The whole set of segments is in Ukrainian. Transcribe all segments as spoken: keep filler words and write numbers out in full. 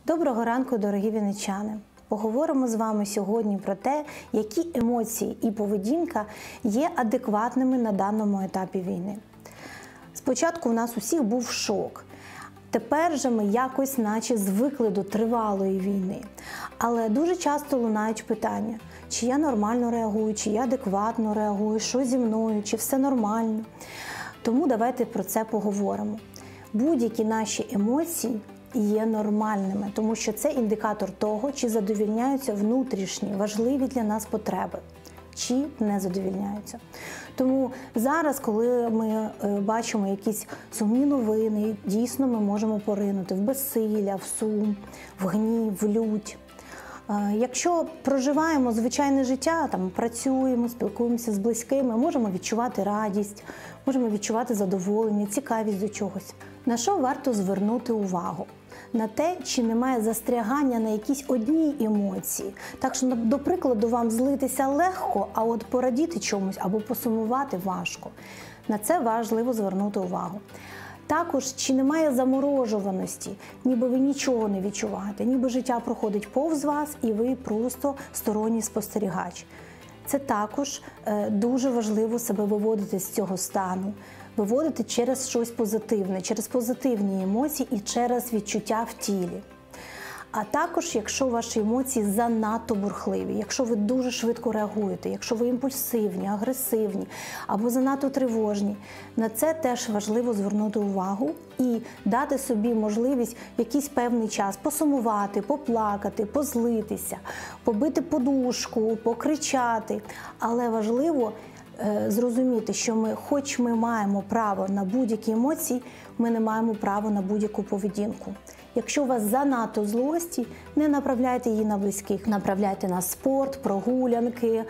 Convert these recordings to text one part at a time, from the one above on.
Доброго ранку, дорогі вінничани! Поговоримо з вами сьогодні про те, які емоції і поведінка є адекватними на даному етапі війни. Спочатку у нас усіх був шок. Тепер же ми якось наче звикли до тривалої війни. Але дуже часто лунають питання, чи я нормально реагую, чи я адекватно реагую, що зі мною, чи все нормально. Тому давайте про це поговоримо. Будь-які наші емоції є нормальними, тому що це індикатор того, чи задовільняються внутрішні, важливі для нас потреби, чи не задовільняються. Тому зараз, коли ми бачимо якісь сумні новини, дійсно ми можемо поринути в безсилля, в сум, в гнів, в лють. Якщо проживаємо звичайне життя, там, працюємо, спілкуємося з близькими, можемо відчувати радість, можемо відчувати задоволення, цікавість до чогось. На що варто звернути увагу? На те, чи немає застрягання на якісь одній емоції. Так що, до прикладу, вам злитися легко, а от порадіти чомусь або посумувати важко. На це важливо звернути увагу. Також, чи немає заморожуваності, ніби ви нічого не відчуваєте, ніби життя проходить повз вас і ви просто сторонній спостерігач. Це також е, дуже важливо себе виводити з цього стану, виводити через щось позитивне, через позитивні емоції і через відчуття в тілі. А також, якщо ваші емоції занадто бурхливі, якщо ви дуже швидко реагуєте, якщо ви імпульсивні, агресивні або занадто тривожні, на це теж важливо звернути увагу і дати собі можливість в якийсь певний час посумувати, поплакати, позлитися, побити подушку, покричати. Але важливо зрозуміти, що ми, хоч ми маємо право на будь-які емоції, ми не маємо права на будь-яку поведінку. Якщо у вас занадто злості, не направляйте її на близьких, направляйте на спорт, прогулянки,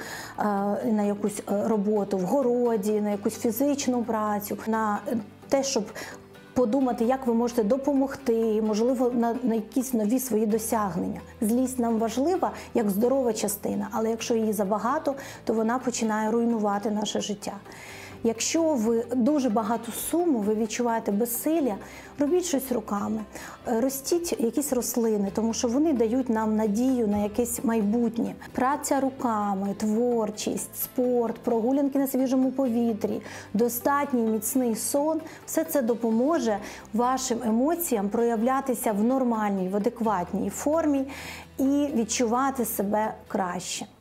на якусь роботу в городі, на якусь фізичну працю, на те, щоб подумати, як ви можете допомогти, можливо, на, на якісь нові свої досягнення. Злість нам важлива як здорова частина, але якщо її забагато, то вона починає руйнувати наше життя. Якщо ви дуже багато суму, ви відчуваєте безсилля, робіть щось руками, ростіть якісь рослини, тому що вони дають нам надію на якесь майбутнє. Праця руками, творчість, спорт, прогулянки на свіжому повітрі, достатній міцний сон – все це допоможе вашим емоціям проявлятися в нормальній, в адекватній формі і відчувати себе краще.